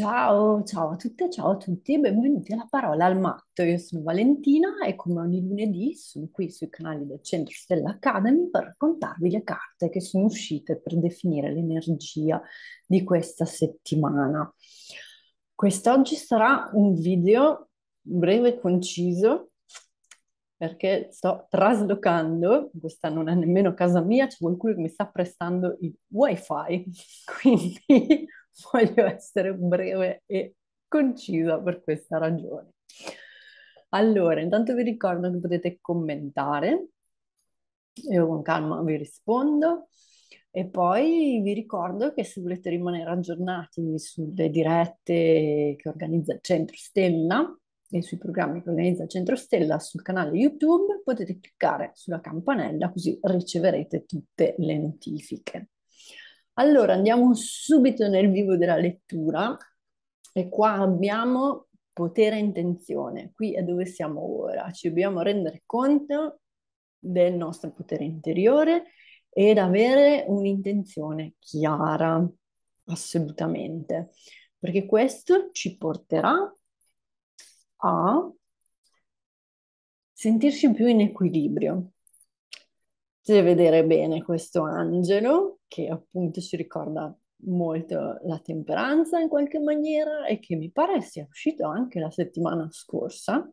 Ciao, ciao a tutte, ciao a tutti e benvenuti alla Parola al Matto. Io sono Valentina e come ogni lunedì sono qui sui canali del Centro Stella Academy per raccontarvi le carte che sono uscite per definire l'energia di questa settimana. Quest'oggi sarà un video breve e conciso perché sto traslocando, questa non è nemmeno casa mia, c'è qualcuno che mi sta prestando il wifi, quindi voglio essere breve e concisa per questa ragione. Allora, intanto vi ricordo che potete commentare, io con calma vi rispondo e poi vi ricordo che se volete rimanere aggiornati sulle dirette che organizza il Centro Stella e sui programmi che organizza il Centro Stella sul canale YouTube, potete cliccare sulla campanella così riceverete tutte le notifiche. Allora, andiamo subito nel vivo della lettura e qua abbiamo potere e intenzione. Qui è dove siamo ora. Ci dobbiamo rendere conto del nostro potere interiore ed avere un'intenzione chiara, assolutamente, perché questo ci porterà a sentirci più in equilibrio. Potete vedere bene questo angelo che appunto ci ricorda molto la temperanza in qualche maniera e che mi pare sia uscito anche la settimana scorsa.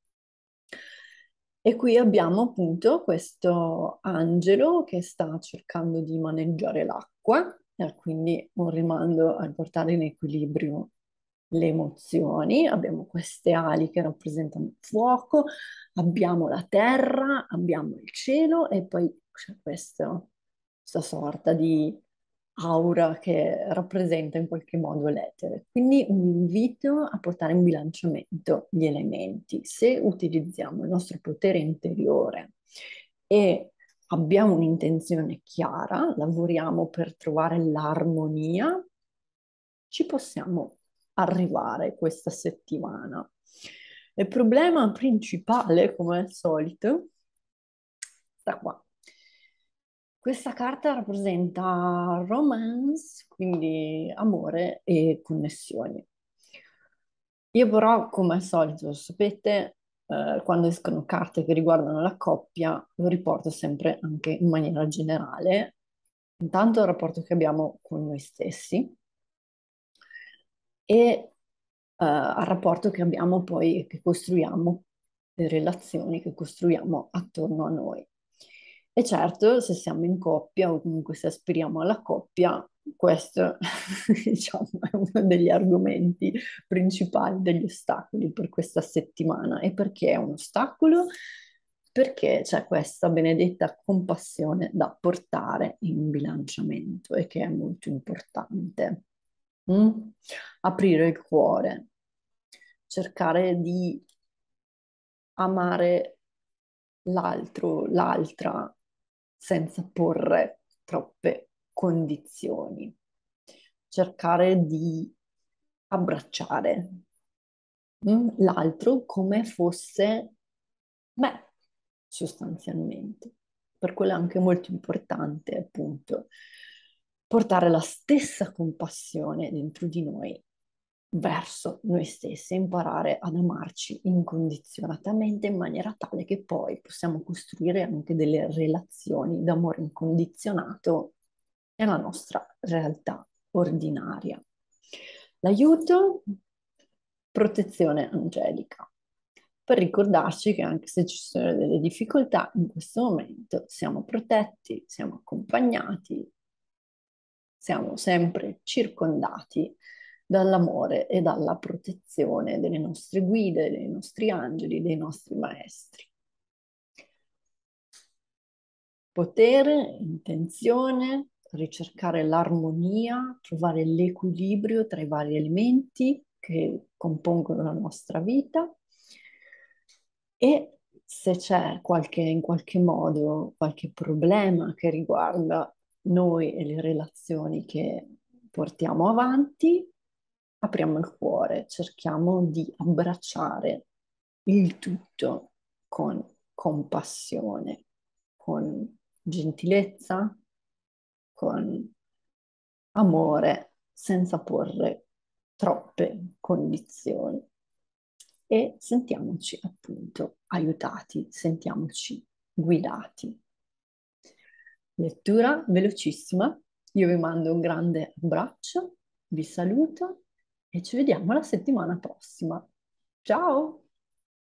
E qui abbiamo appunto questo angelo che sta cercando di maneggiare l'acqua, e quindi un rimando a portare in equilibrio le emozioni. Abbiamo queste ali che rappresentano il fuoco, abbiamo la terra, abbiamo il cielo e poi c'è questa sorta di aura che rappresenta in qualche modo l'etere. Quindi un invito a portare in bilanciamento gli elementi. Se utilizziamo il nostro potere interiore e abbiamo un'intenzione chiara, lavoriamo per trovare l'armonia, ci possiamo arrivare questa settimana. Il problema principale, come al solito, sta qua. Questa carta rappresenta romance, quindi amore e connessioni. Io però, come al solito, sapete, quando escono carte che riguardano la coppia, lo riporto sempre anche in maniera generale. Intanto il rapporto che abbiamo con noi stessi e al rapporto che abbiamo poi e che costruiamo, le relazioni che costruiamo attorno a noi. E certo, se siamo in coppia o comunque se aspiriamo alla coppia, questo diciamo, è uno degli argomenti principali, degli ostacoli per questa settimana. E perché è un ostacolo? Perché c'è questa benedetta compassione da portare in bilanciamento e che è molto importante. Mm? Aprire il cuore, cercare di amare l'altro, l'altra, senza porre troppe condizioni. Cercare di abbracciare l'altro come fosse me, sostanzialmente. Per quello è anche molto importante, appunto, portare la stessa compassione dentro di noi verso noi stessi, imparare ad amarci incondizionatamente in maniera tale che poi possiamo costruire anche delle relazioni d'amore incondizionato nella nostra realtà ordinaria. L'aiuto, protezione angelica, per ricordarci che anche se ci sono delle difficoltà in questo momento siamo protetti, siamo accompagnati, siamo sempre circondati dall'amore e dalla protezione delle nostre guide, dei nostri angeli, dei nostri maestri. Potere, intenzione, ricercare l'armonia, trovare l'equilibrio tra i vari elementi che compongono la nostra vita e se c'è in qualche modo qualche problema che riguarda noi e le relazioni che portiamo avanti, apriamo il cuore, cerchiamo di abbracciare il tutto con compassione, con gentilezza, con amore, senza porre troppe condizioni e sentiamoci appunto aiutati, sentiamoci guidati. Lettura velocissima, io vi mando un grande abbraccio, vi saluto e ci vediamo la settimana prossima. Ciao!